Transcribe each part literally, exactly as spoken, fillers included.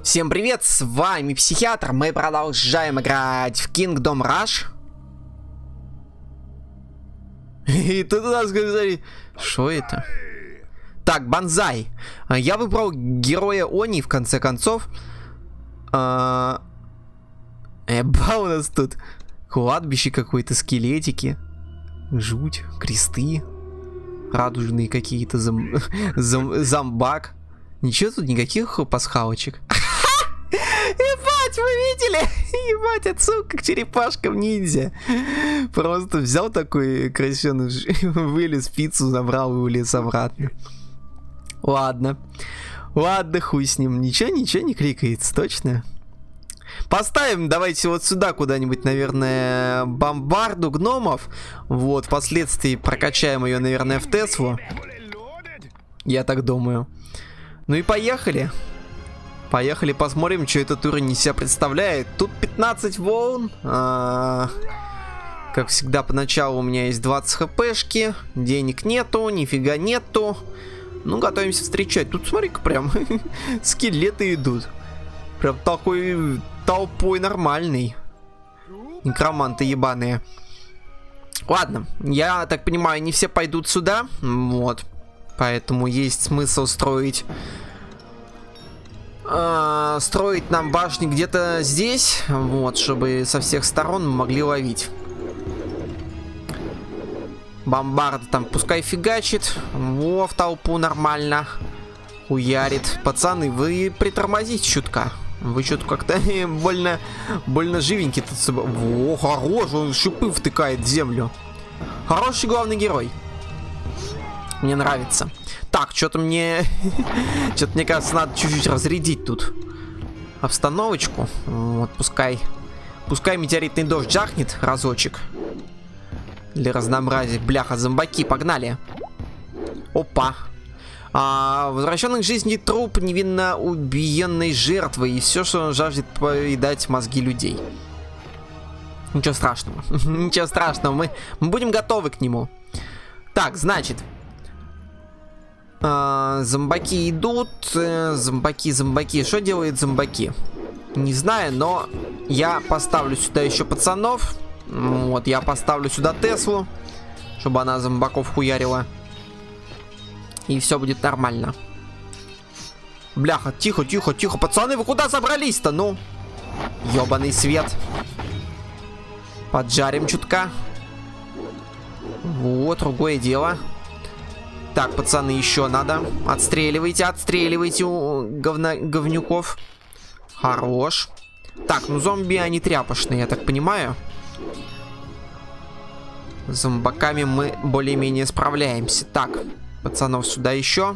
Всем привет, с вами Психиатр, мы продолжаем играть в Kingdom Rush. И тут у нас, смотри, что это? Так, Банзай. Я выбрал героя Они, в конце концов. А... Эба у нас тут кладбище какое-то, скелетики. Жуть, кресты. Радужные какие-то, зом... зом... зомбак. Ничего тут, никаких пасхалочек. Ебать, вы видели? Ебать, отцу, как черепашка в ниндзя. Просто взял такой красивый, вылез, пиццу забрал и улез обратно. Ладно. Ладно, хуй с ним. Ничего, ничего не кликается, точно? Поставим, давайте вот сюда куда-нибудь, наверное, бомбарду гномов. Вот, впоследствии прокачаем ее, наверное, в Теслу. Я так думаю. Ну и поехали. Поехали, посмотрим, что этот уровень из себя представляет. Тут пятнадцать волн. А, как всегда, поначалу у меня есть двадцать хпшки. Денег нету, нифига нету. Ну, готовимся встречать. Тут, смотри-ка, прям скелеты идут. Прям такой толпой нормальный. Некроманты ебаные. Ладно, я так понимаю, не все пойдут сюда. Вот. Поэтому есть смысл строить... Э, строить нам башни где-то здесь. Вот, чтобы со всех сторон мы могли ловить. Бомбарда там пускай фигачит. Во, в толпу нормально. Хуярит. Пацаны, вы притормозите чутка. Вы что-то как-то больно, больно живенький тут. Во, хорош, он шипы втыкает в землю. Хороший главный герой. Мне нравится. Так, что-то мне... Что-то, мне кажется, надо чуть-чуть разрядить тут обстановочку. Вот, пускай... Пускай метеоритный дождь жахнет разочек. Для разнообразия. Бляха, зомбаки, погнали. Опа. А, возвращенный к жизни труп невинно убиенной жертвы. И все, что он жаждет поедать мозги людей. Ничего страшного. Ничего страшного. Мы, мы будем готовы к нему. Так, значит... А, зомбаки идут. Зомбаки, зомбаки. Что делают зомбаки? Не знаю, но я поставлю сюда еще пацанов. Вот, я поставлю сюда Теслу, чтобы она зомбаков хуярила. И все будет нормально. Бляха, тихо, тихо, тихо. Пацаны, вы куда собрались-то? Ну, ёбаный свет. Поджарим чутка. Вот, другое дело. Так, пацаны, еще надо. Отстреливайте, отстреливайте у говна, говнюков. Хорош. Так, ну зомби, они тряпошные, я так понимаю. С зомбаками мы более-менее справляемся. Так, пацанов сюда еще.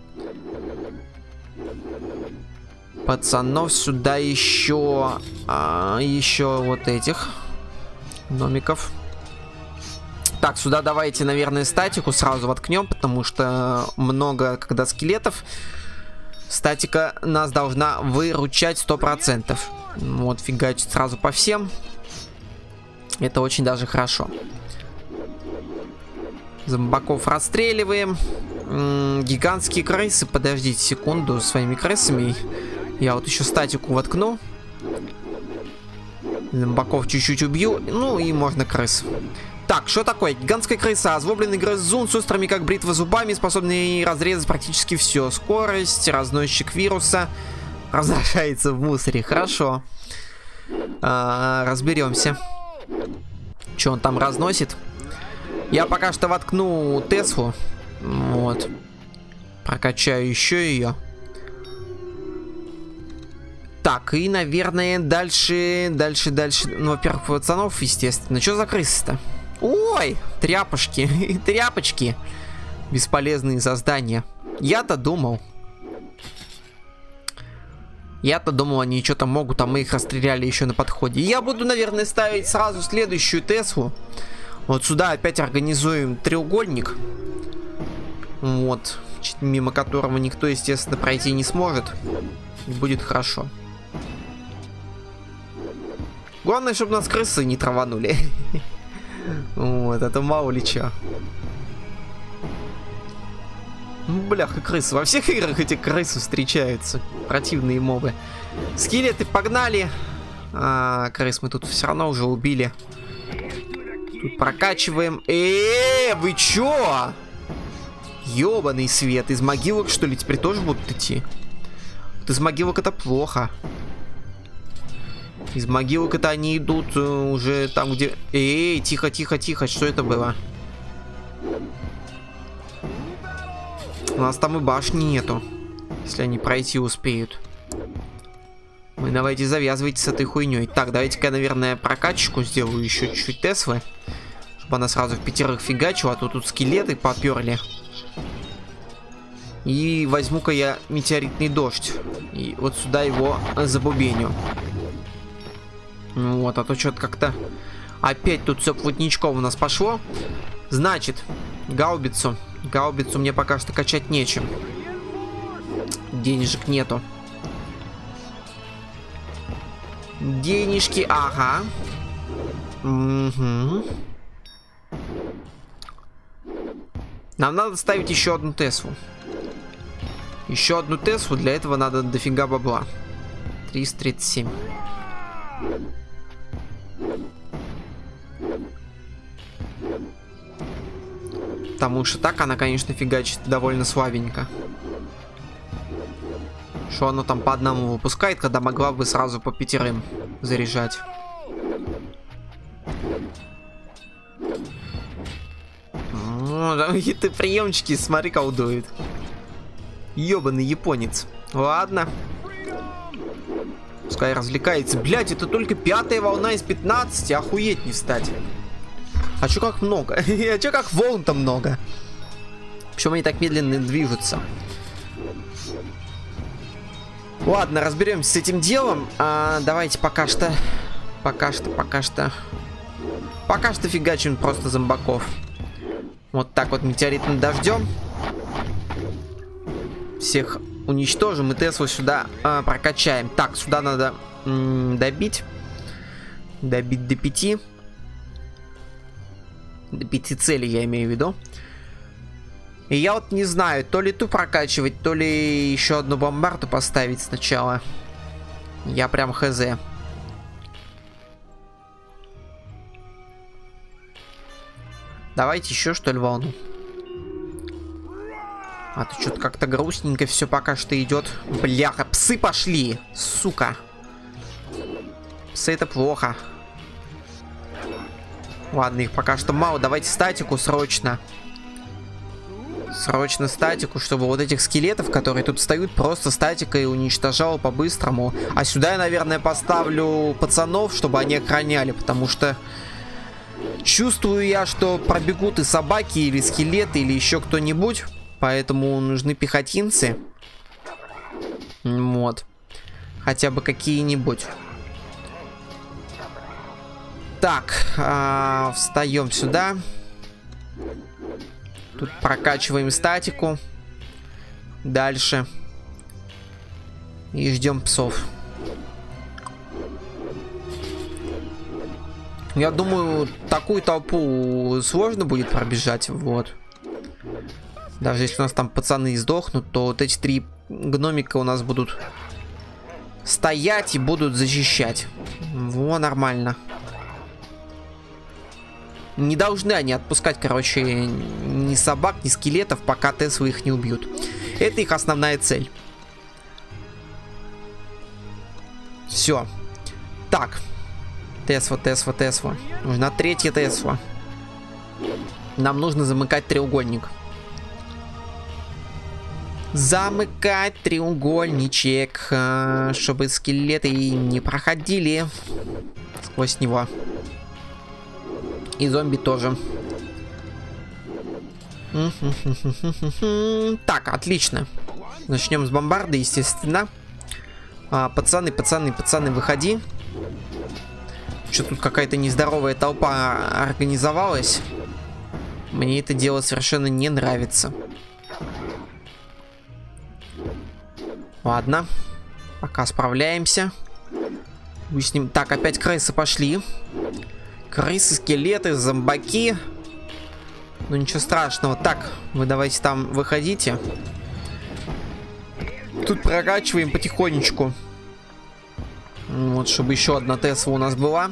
Пацанов сюда еще. А, еще вот этих гномиков. Так, сюда давайте, наверное, статику сразу воткнем, потому что много, когда скелетов, статика нас должна выручать сто процентов. Вот, фигачить сразу по всем. Это очень даже хорошо. Зомбаков расстреливаем. М-м, гигантские крысы, подождите секунду, своими крысами. Я вот еще статику воткну. Зомбаков чуть-чуть убью. Ну и можно крыс. Так, что такое? Гигантская крыса, озлобленный грызун с острыми, как бритва, зубами, способный разрезать практически все. Скорость, разносчик вируса. Разрушается в мусоре. Хорошо. А, разберемся. Что он там разносит? Я пока что воткну Теслу. Вот. Прокачаю еще ее. Так, и, наверное, дальше, дальше, дальше. Ну, во-первых, пацанов, естественно. Что за крысы-то? Ой, тряпочки, тряпочки. Бесполезные создания. Я-то думал. Я-то думал, они что-то могут, а мы их расстреляли еще на подходе. Я буду, наверное, ставить сразу следующую Теслу. Вот сюда опять организуем треугольник. Вот. Мимо которого никто, естественно, пройти не сможет. И будет хорошо. Главное, чтобы нас крысы не траванули. Вот, это мало ли чё. Ну, бляха, крысы. Во всех играх эти крысы встречаются. Противные мобы. Скелеты погнали. А, крыс мы тут все равно уже убили. Тут прокачиваем. Эээ, вы чё? Ёбаный свет. Из могилок, что ли, теперь тоже будут идти? Вот из могилок это плохо. Из могилок это они идут уже там, где... Эй, тихо, тихо, тихо. Что это было? У нас там и башни нету. Если они пройти успеют. Вы давайте завязывайте с этой хуйней. Так, давайте-ка, наверное, прокачку сделаю еще чуть-чуть Теслы. Чтобы она сразу в пятерых фигачила. А то тут скелеты поперли. И возьму-ка я метеоритный дождь. И вот сюда его забубеню. Вот, а то что-то как-то... Опять тут все плотничком у нас пошло. Значит, гаубицу. Гаубицу мне пока что качать нечем. Денежек нету. Денежки, ага. Угу. Нам надо ставить еще одну Теслу. Еще одну Теслу. Для этого надо дофига бабла. триста тридцать семь. Потому что так она, конечно, фигачит довольно слабенько. Что оно там по одному выпускает, когда могла бы сразу по пятерым заряжать. О, там какие-то приемчики, смотри, колдует. Ёбаный японец. Ладно. Пускай развлекается. Блять, это только пятая волна из пятнадцати. Охуеть не встать. А чё как много? А чё как волн-то много? Почему они так медленно движутся? Ладно, разберемся с этим делом. А, давайте пока что... Пока что, пока что... Пока что фигачим просто зомбаков. Вот так вот метеоритным дождем. Всех уничтожим и Теслу сюда а, прокачаем. Так, сюда надо м-м, добить. Добить до пяти. До пяти целей, я имею в виду. И я вот не знаю, то ли ту прокачивать, то ли еще одну бомбарду поставить сначала. Я прям хз. Давайте еще что ли волну. А то что-то как-то грустненько все пока что идет. Бляха, псы пошли, сука. Псы это плохо. Ладно, их пока что мало. Давайте статику срочно. Срочно статику, чтобы вот этих скелетов, которые тут встают, просто статикой уничтожал по-быстрому. А сюда я, наверное, поставлю пацанов, чтобы они охраняли, потому что чувствую я, что пробегут и собаки, или скелеты, или еще кто-нибудь. Поэтому нужны пехотинцы. Вот. Хотя бы какие-нибудь. Так, а, встаем сюда. Тут прокачиваем статику. Дальше. И ждем псов. Я думаю, такую толпу сложно будет пробежать. Вот. Даже если у нас там пацаны сдохнут, то вот эти три гномика у нас будут стоять и будут защищать. Во, нормально. Не должны они отпускать, короче, ни собак, ни скелетов, пока Теслы их не убьют. Это их основная цель. Все. Так. Тесла, Тесла, Тесла. Нужна третья Тесла. Нам нужно замыкать треугольник. Замыкать треугольничек, чтобы скелеты не проходили сквозь него. И зомби тоже. Так, отлично. Начнем с бомбарды, естественно. А, пацаны, пацаны, пацаны, выходи. Что тут какая-то нездоровая толпа организовалась. Мне это дело совершенно не нравится. Ладно. Пока справляемся. Мы с ним... Так, опять крысы пошли. Крысы, скелеты, зомбаки. Ну ничего страшного. Так, вы давайте там выходите. Тут прокачиваем потихонечку. Вот, чтобы еще одна Тесла у нас была.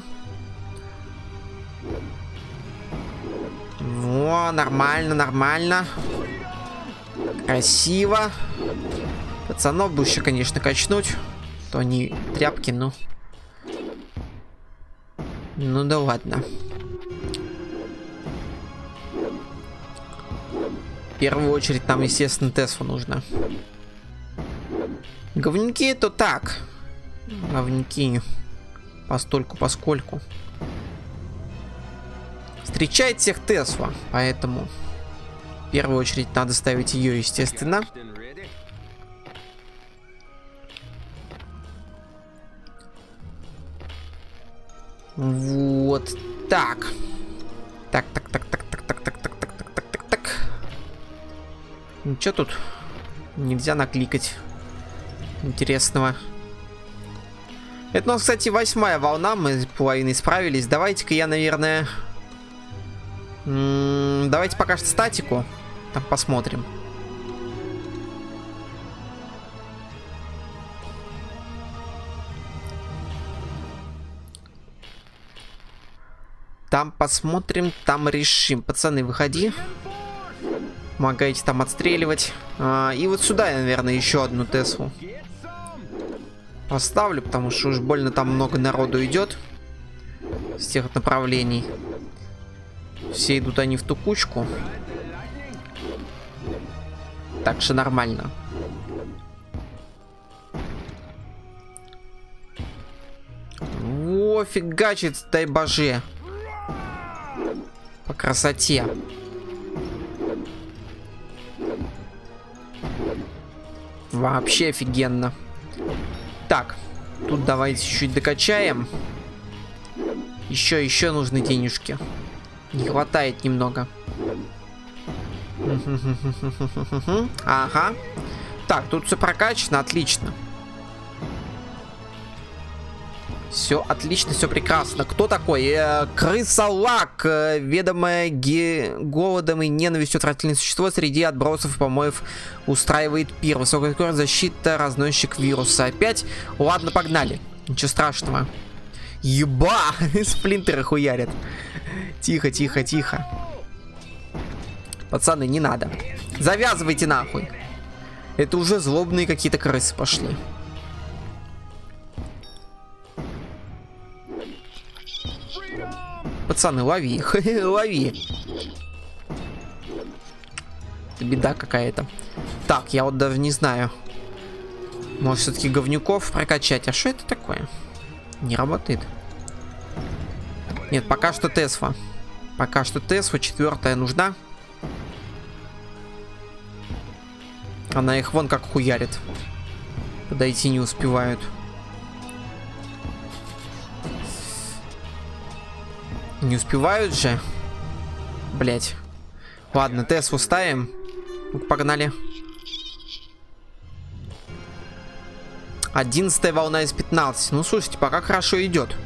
О, нормально, нормально. Красиво. Пацанов бы еще, конечно, качнуть. То они тряпки, ну. Ну да ладно. В первую очередь нам, естественно, Теслу нужно. Говнюки то так. Говнюки. Постольку, поскольку. Встречает всех Тесла. Поэтому в первую очередь надо ставить ее, естественно. Вот так. Так, так, так, так, так, так, так, так, так, так, так, так, так. Ничего тут нельзя накликать интересного. Это у нас, кстати, восьмая волна. Мы с половиной справились. Давайте-ка я, наверное... М-м, давайте пока что статику. Там посмотрим. Там посмотрим, там решим. Пацаны, выходи. Помогайте там отстреливать. А, и вот сюда я, наверное, еще одну Теслу поставлю, потому что уж больно там много народу идет. С тех направлений. Все идут они в ту кучку. Так что нормально. О, фигачит, дай боже. По красоте. Вообще офигенно. Так, тут давайте чуть-чуть докачаем. Еще, еще нужны денежки. Не хватает немного. Ага. Так, тут все прокачано, отлично. Все отлично, все прекрасно. Кто такой? Э, крысолак, э, ведомое ге... голодом и ненавистью отвратительное существо среди отбросов и помоев устраивает пир. Высокая скорость, защита, разносчик вируса. Опять? Ладно, погнали. Ничего страшного. Еба! Сплинтеры хуярят. Тихо, тихо, тихо. Пацаны, не надо. Завязывайте нахуй. Это уже злобные какие-то крысы пошли. Пацаны, лови их. Лови. Это беда какая-то. Так, я вот даже не знаю. Может, все-таки говнюков прокачать. А что это такое? Не работает. Нет, пока что Тесла. Пока что Тесла. Четвертая нужна. Она их вон как хуярит. Подойти не успевают. Не успевают же. Блять. Ладно, Теслу ставим. Погнали. Одиннадцатая волна из пятнадцати. Ну, слушайте, пока хорошо идет.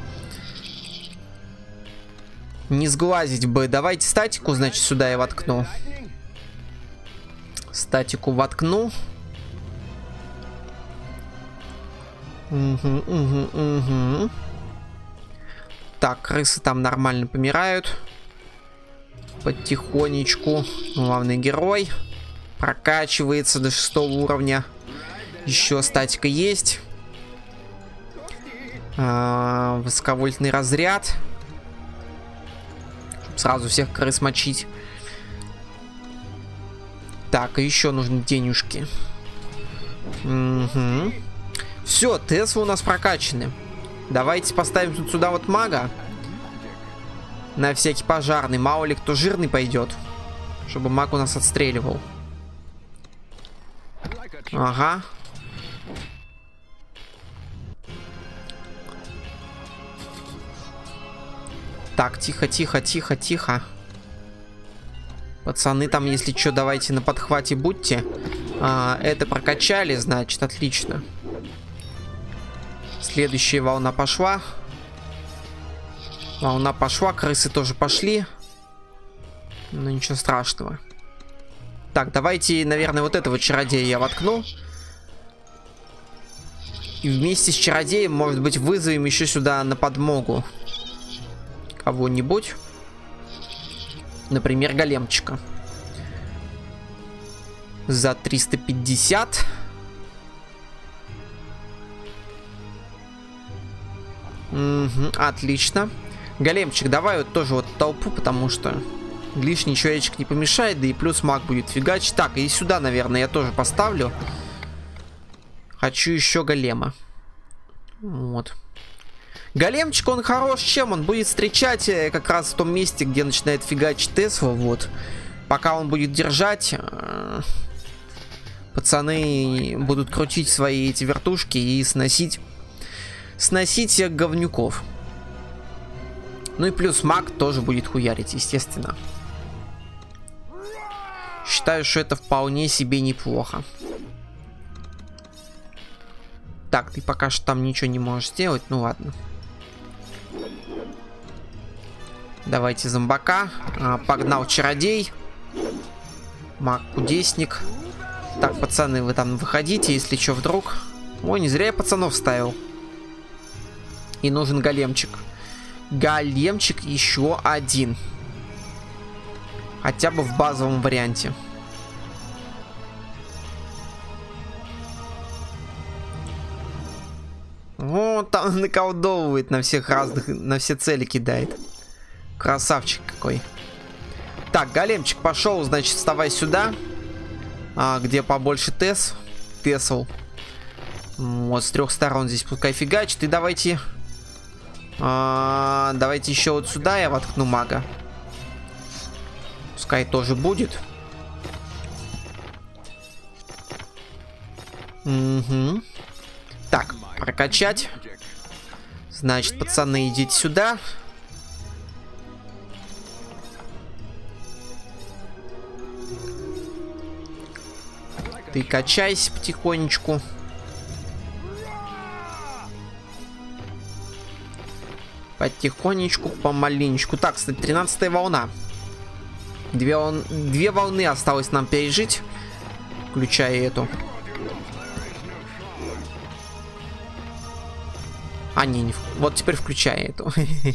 Не сглазить бы. Давайте статику, значит, сюда я воткну. Статику воткну. Угу, угу, угу. Так, крысы там нормально помирают. Потихонечку. Главный герой прокачивается до шестого уровня. Еще статика есть. А, высоковольтный разряд. Чтобы сразу всех крыс мочить. Так, и еще нужны денежки. Угу. Все, Теслы у нас прокачаны. Давайте поставим тут сюда вот мага. На всякий пожарный. Мало ли кто жирный пойдет. Чтобы маг у нас отстреливал. Ага. Так, тихо, тихо, тихо, тихо. Пацаны, там, если что, давайте на подхвате будьте. А, это прокачали, значит, отлично. Следующая волна пошла. Волна пошла, крысы тоже пошли. Ну, ничего страшного. Так, давайте, наверное, вот этого чародея я воткну. И вместе с чародеем, может быть, вызовем еще сюда на подмогу кого-нибудь. Например, големчика. За триста пятьдесят. Угу, отлично. Големчик, давай вот тоже вот толпу, потому что лишний человечек не помешает, да и плюс маг будет фигачить. Так, и сюда, наверное, я тоже поставлю. Хочу еще голема. Вот. Големчик, он хорош чем? Он будет встречать как раз в том месте, где начинает фигачить Тесла. Вот. Пока он будет держать, пацаны будут крутить свои эти вертушки и сносить, сносить всех говнюков. Ну и плюс маг тоже будет хуярить, естественно. Считаю, что это вполне себе неплохо. Так, ты пока что там ничего не можешь сделать, ну ладно. Давайте зомбака. А, погнал чародей. Маг-кудесник. Так, пацаны, вы там выходите, если что вдруг. Ой, не зря я пацанов ставил. И нужен големчик. Големчик еще один. Хотя бы в базовом варианте. О, там наколдовывает на всех разных, на все цели кидает. Красавчик какой. Так, големчик пошел, значит, вставай сюда. А, где побольше Тес. Тесл. Вот, с трех сторон здесь пускай фигачит. И давайте... А, давайте еще вот сюда я воткну мага. Пускай тоже будет. Угу. Так, прокачать. Значит, пацаны, идите сюда. Ты качайся потихонечку. Потихонечку, помаленечку. Так, кстати, тринадцатая волна. Две, вол... Две волны осталось нам пережить. Включая эту. А, не, не... Вот теперь включая эту.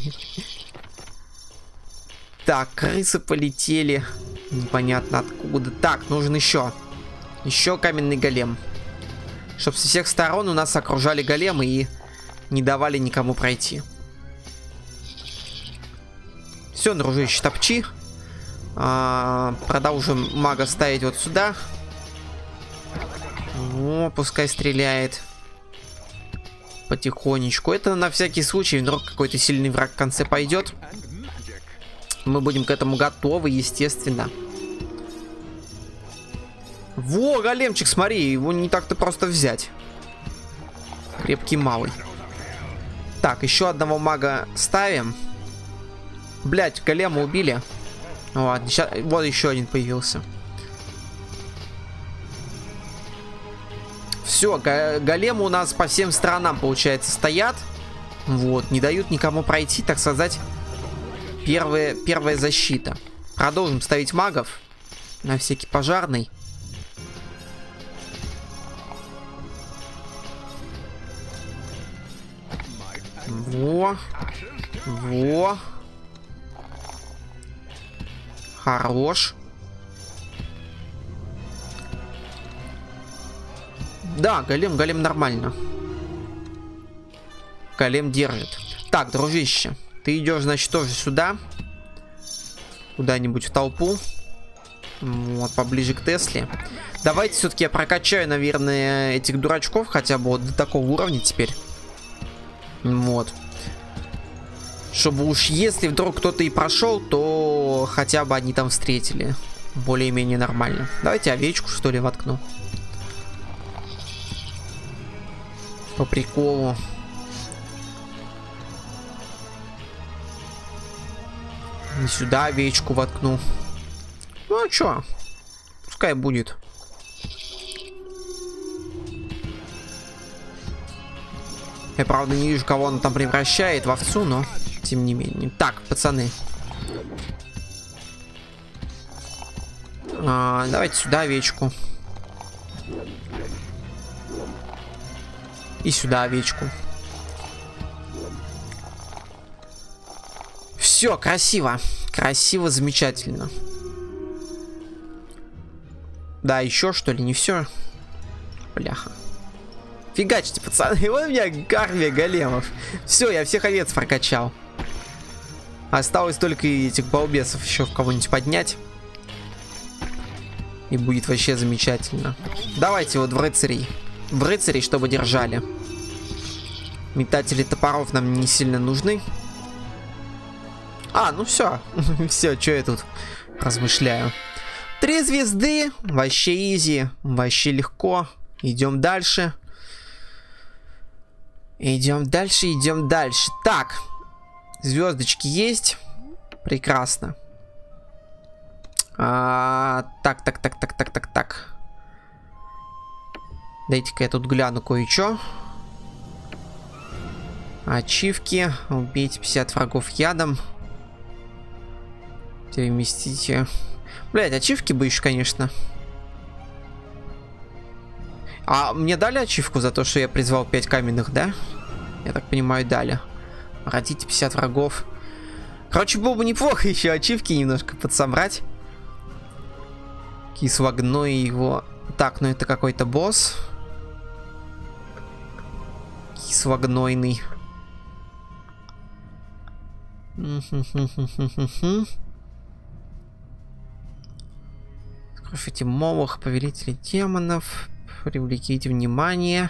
Так, крысы полетели. Непонятно откуда. Так, нужен еще. Еще каменный голем. Чтоб со всех сторон у нас окружали големы и не давали никому пройти. Все, дружище, топчи. А, продолжим мага ставить вот сюда. О, пускай стреляет. Потихонечку. Это на всякий случай, вдруг какой-то сильный враг в конце пойдет. Мы будем к этому готовы, естественно. Во, големчик, смотри, его не так-то просто взять. Крепкий малый. Так, еще одного мага ставим. Блять, голема убили. Ладно, сейчас... Вот еще один появился. Все, големы у нас по всем сторонам, получается, стоят. Вот, не дают никому пройти, так сказать. Первая, первая защита. Продолжим ставить магов. На всякий пожарный. Во. Во. Хорош. Да, голем, голем нормально. Голем держит. Так, дружище, ты идешь, значит, тоже сюда. Куда-нибудь в толпу. Вот, поближе к Тесле. Давайте все-таки я прокачаю, наверное, этих дурачков хотя бы вот до такого уровня теперь. Вот. Чтобы уж если вдруг кто-то и прошел, то хотя бы они там встретили. Более-менее нормально. Давайте овечку, что ли, воткну. По приколу. И сюда овечку воткну. Ну а чё? Пускай будет. Я, правда, не вижу, кого он там превращает в овцу, но тем не менее. Так, пацаны. А, давайте сюда овечку. И сюда овечку. Все, красиво. Красиво, замечательно. Да, еще что ли, не все? Бляха. Фигачьте, пацаны. Вот у меня армия големов. Все, я всех овец прокачал. Осталось только этих балбесов еще в кого-нибудь поднять. И будет вообще замечательно. Давайте вот в рыцарей. В рыцарей, чтобы держали. Метатели топоров нам не сильно нужны. А, ну все. Все, что я тут размышляю. Три звезды. Вообще изи. Вообще легко. Идем дальше. Идем дальше, идем дальше. Так. Звездочки есть. Прекрасно. А, так, так, так, так, так, так, так. Дайте-ка я тут гляну кое-что. Ачивки. Убейте пятьдесят врагов ядом. Переместите. Блять, ачивки бы еще, конечно. А мне дали ачивку за то, что я призвал пять каменных, да? Я так понимаю, дали. Родите пятьдесят врагов. Короче, было бы неплохо еще ачивки немножко подсобрать. Кислогной его. Так, ну это какой-то босс. Кислогнойный. Скрушите молох, повелители демонов. Привлеките внимание.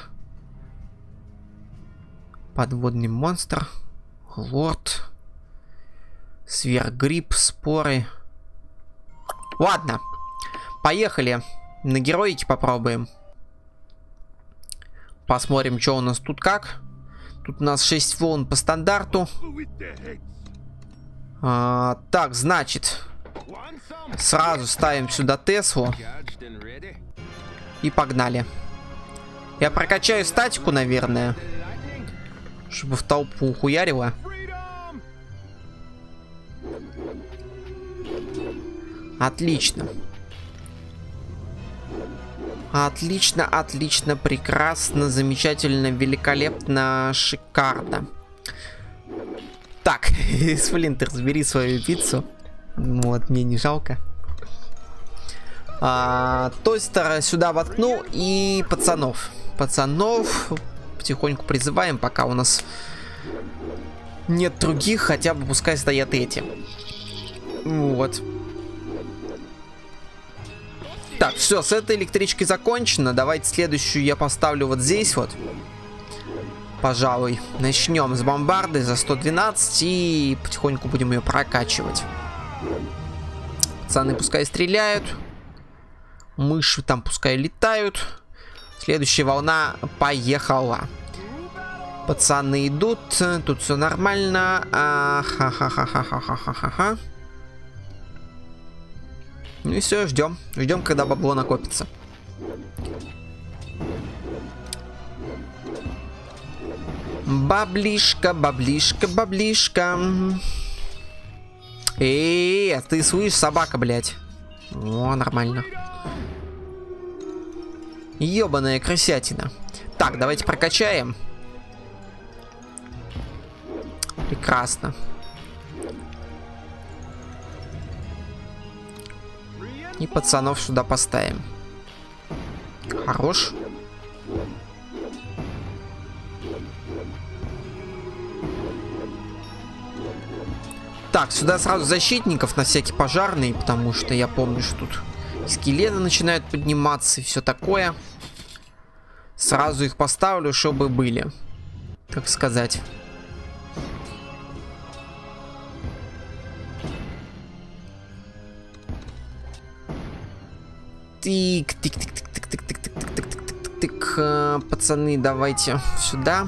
Подводный монстр. Лорд. Сверхгриб, споры. Ладно. Поехали. На героике попробуем. Посмотрим, что у нас тут как. Тут у нас шесть волн по стандарту. А, так, значит. Сразу ставим сюда Теслу. И погнали. Я прокачаю статику, наверное. Чтобы в толпу ухуярило. Отлично. Отлично, отлично, прекрасно, замечательно, великолепно, шикарно. Так, Сплинтер, забери свою пиццу. Вот, мне не жалко. А, тостер сюда воткну и пацанов. Пацанов потихоньку призываем, пока у нас нет других, хотя бы пускай стоят эти. Вот. Так, все, с этой электричкой закончено. Давайте следующую я поставлю вот здесь вот. Пожалуй. Начнем с бомбарды за сто двенадцать и потихоньку будем ее прокачивать. Пацаны пускай стреляют. Мыши там пускай летают. Следующая волна поехала. Пацаны идут. Тут все нормально. Ха-ха-ха-ха-ха-ха-ха-ха. Ну и все, ждем. Ждем, когда бабло накопится. Баблишка, баблишка, баблишка. Эй, ты слышишь, собака, блядь. О, нормально. Ёбаная крысятина. Так, давайте прокачаем. Прекрасно. И пацанов сюда поставим. Хорош. Так, сюда сразу защитников на всякий пожарный, потому что я помню, что тут скелеты начинают подниматься и все такое. Сразу их поставлю, чтобы были, так сказать. Тик, тик, тик, тик, тик, тик, тик, тик, тик, тик, тик, тик, тик, пацаны, давайте сюда.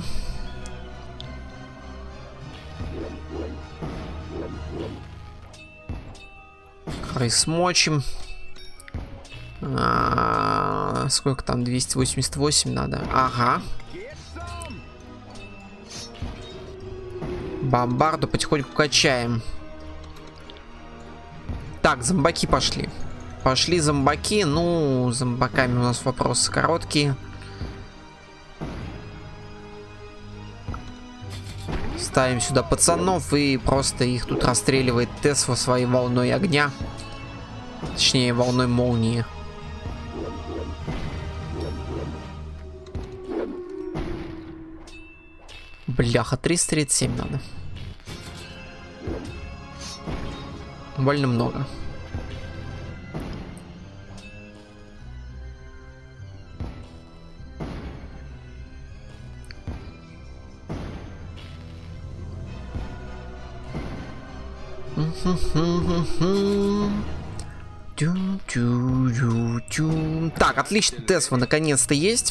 Смочим. А, сколько там? двести восемьдесят восемь надо. Ага. Бомбарду потихоньку качаем. Так, зомбаки пошли. Пошли зомбаки. Ну, с зомбаками у нас вопросы короткие. Ставим сюда пацанов и просто их тут расстреливает Тесва своей волной огня. Точнее, волной молнии. Бляха, триста тридцать семь надо. Больно много. Так, отлично, Тесва наконец-то есть.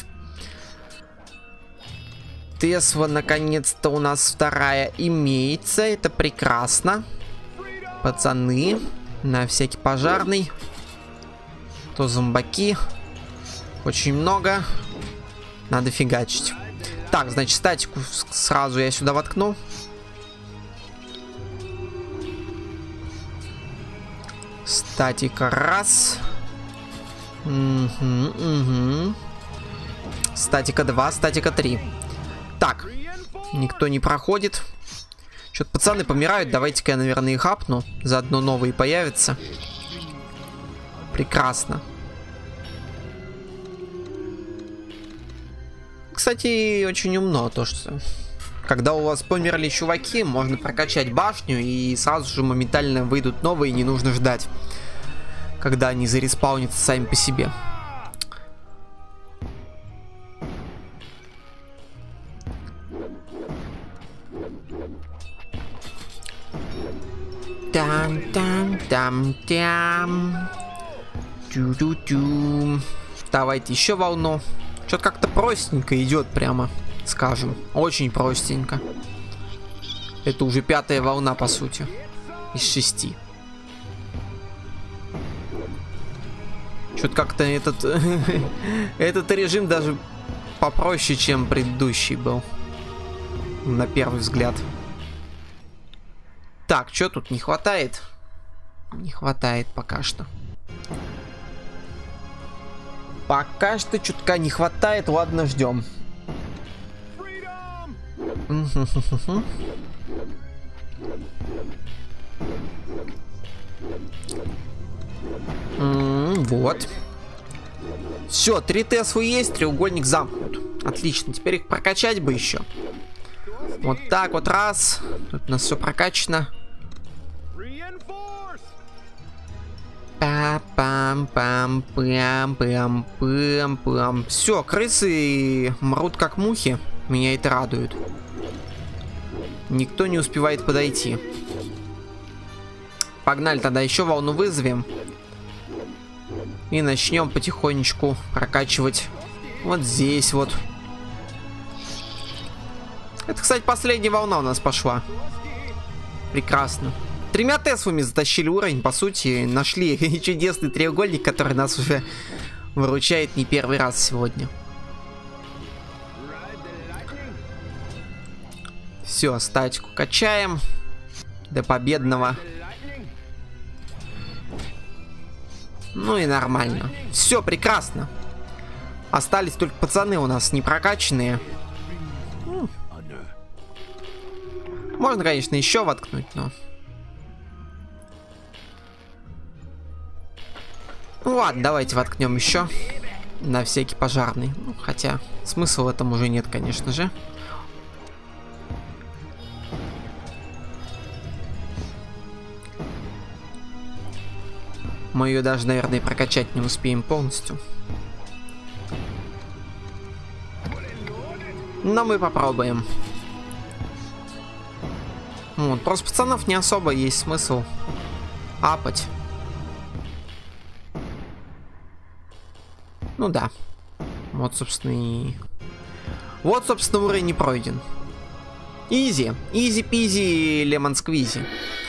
Тесва наконец-то у нас вторая имеется. Это прекрасно. Пацаны, на всякий пожарный. То зомбаки. Очень много. Надо фигачить. Так, значит, статику сразу я сюда воткну. Статика раз. Угу, угу. Статика два, статика три. Так, никто не проходит. Что-то пацаны помирают. Давайте-ка я, наверное, их апну. Заодно новые появятся. Прекрасно. Кстати, очень умно то, что... Когда у вас померли чуваки, можно прокачать башню, и сразу же моментально выйдут новые, не нужно ждать, когда они зареспаунятся сами по себе. Там-там-там-там. Тю-тю-тю. Давайте еще волну. Что-то как-то простенько идет прямо. Скажем, очень простенько. Это уже пятая волна, по сути, из шести. Что-то как-то этот этот режим даже попроще, чем предыдущий был, на первый взгляд. Так, что тут не хватает? Не хватает пока что. Пока что чутка не хватает. Ладно, ждем. Вот. Все, три Тесвы есть, треугольник замкнут. Отлично, теперь их прокачать бы еще. Вот так вот раз. Тут у нас все прокачано. Пам-пам-пам-пам-пам-пам. Все, крысы мрут как мухи. Меня это радует. Никто не успевает подойти. Погнали, тогда еще волну вызовем. И начнем потихонечку прокачивать вот здесь вот. Это, кстати, последняя волна у нас пошла. Прекрасно. Тремя Тесвами затащили уровень, по сути. Нашли чудесный треугольник, который нас уже выручает не первый раз сегодня. Все, статику качаем до победного. Ну и нормально. Все, прекрасно. Остались только пацаны у нас не прокачанные. Можно, конечно, еще воткнуть, но... Ну ладно, давайте воткнем еще. На всякий пожарный. Ну, хотя смысла в этом уже нет, конечно же. Мы ее даже, наверное, прокачать не успеем полностью. Но мы попробуем. Вот, просто пацанов не особо есть смысл апать. Ну да. Вот, собственно, и... Вот, собственно, уровень не пройден. Изи. Изи-пизи, лемон-сквизи.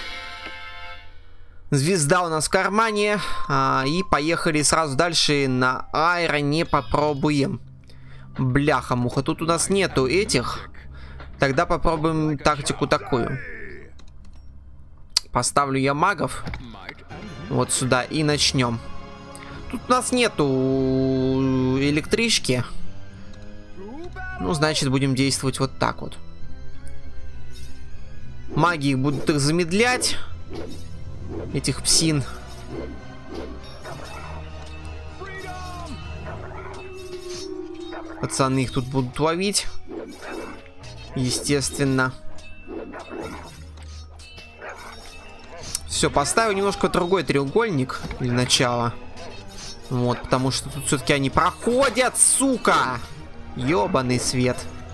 Звезда у нас в кармане. А, и поехали сразу дальше на Айроне попробуем. Бляха-муха, тут у нас нету этих. Тогда попробуем тактику такую. Поставлю я магов вот сюда и начнем. Тут у нас нету электрички. Ну, значит, будем действовать вот так вот. Маги будут их замедлять. Этих псин. Пацаны их тут будут ловить. Естественно. Все, поставил немножко другой треугольник для начала. Вот, потому что тут все-таки они проходят, сука! Ёбаный свет.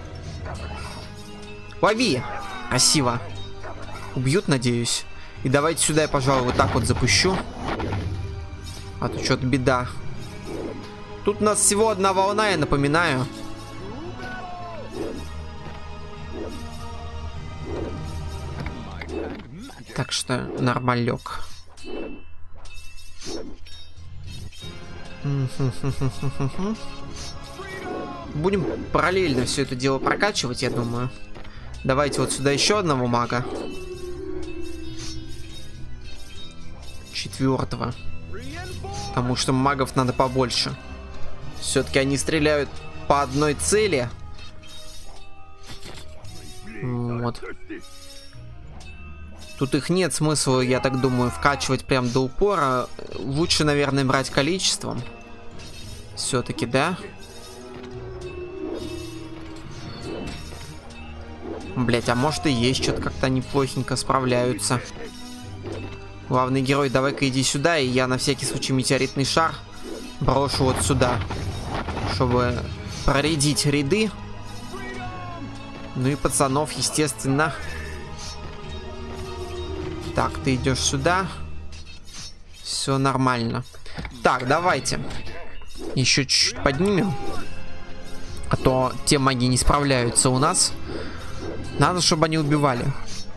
Лови! Красиво. Убьют, надеюсь. И давайте сюда я, пожалуй, вот так вот запущу. А то что-то беда. Тут у нас всего одна волна, я напоминаю. Так что нормалек. Будем параллельно все это дело прокачивать, я думаю. Давайте вот сюда еще одного мага. Четвертого. Потому что магов надо побольше. Все-таки они стреляют по одной цели. Вот. Тут их нет смысла, я так думаю, вкачивать прям до упора. Лучше, наверное, брать количеством. Все-таки, да? Блять, а может и есть, что-то как-то они плохенько справляются. Главный герой, давай-ка иди сюда, и я на всякий случай метеоритный шар брошу вот сюда, чтобы проредить ряды. Ну и пацанов, естественно. Так, ты идешь сюда. Все нормально. Так, давайте. Еще чуть-чуть поднимем. А то те маги не справляются у нас. Надо, чтобы они убивали.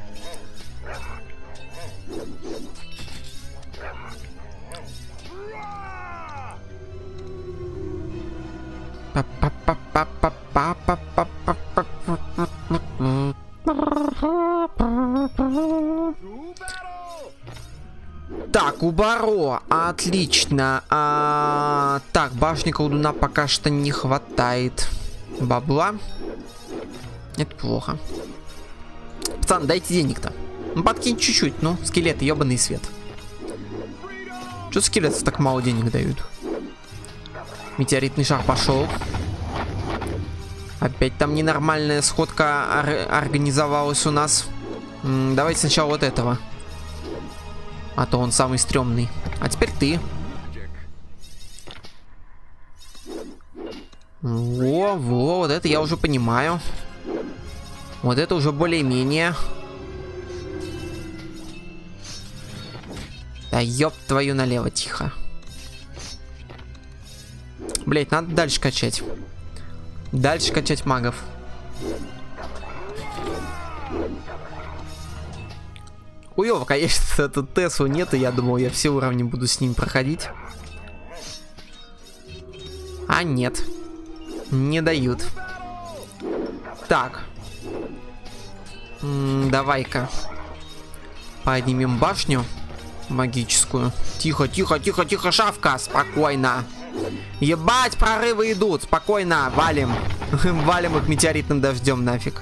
Так, у Баро, отлично. А, так, башни колдуна пока что не хватает бабла. Это плохо. Пацан, дайте денег-то. Ну, подкинь чуть-чуть, ну, скелеты, ебаный свет. Что скелетов так мало денег дают? Метеоритный шар пошел. Опять там ненормальная сходка ор организовалась у нас. М давайте сначала вот этого. А то он самый стрёмный. А теперь ты. Во, во, вот это я уже понимаю. Вот это уже более-менее. Да ёб твою налево, тихо. Блять, надо дальше качать. Дальше качать магов. Хуёво, конечно, тут Теслу нет, и я думал, я все уровни буду с ним проходить. А нет. Не дают. Так. Давай-ка поднимем башню магическую. Тихо, тихо, тихо, тихо, шавка, спокойно. Ебать, прорывы идут, спокойно, валим. Валим их метеоритным дождем нафиг.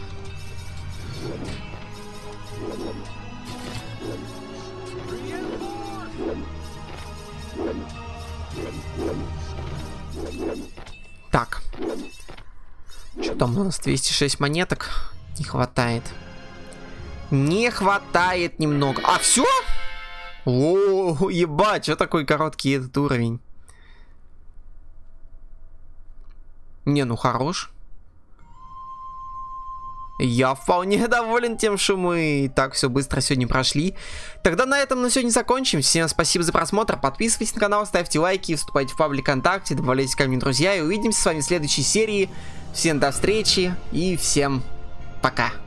Так. Что там у нас? двести шесть монеток. Не хватает. Не хватает немного. А, все? О, ебать, что такой короткий этот уровень? Не, ну хорош. Я вполне доволен тем, что мы так все быстро сегодня прошли. Тогда на этом на сегодня закончим. Всем спасибо за просмотр. Подписывайтесь на канал, ставьте лайки, вступайте в паблик ВКонтакте, добавляйтесь ко мне, друзья. И увидимся с вами в следующей серии. Всем до встречи и всем пока.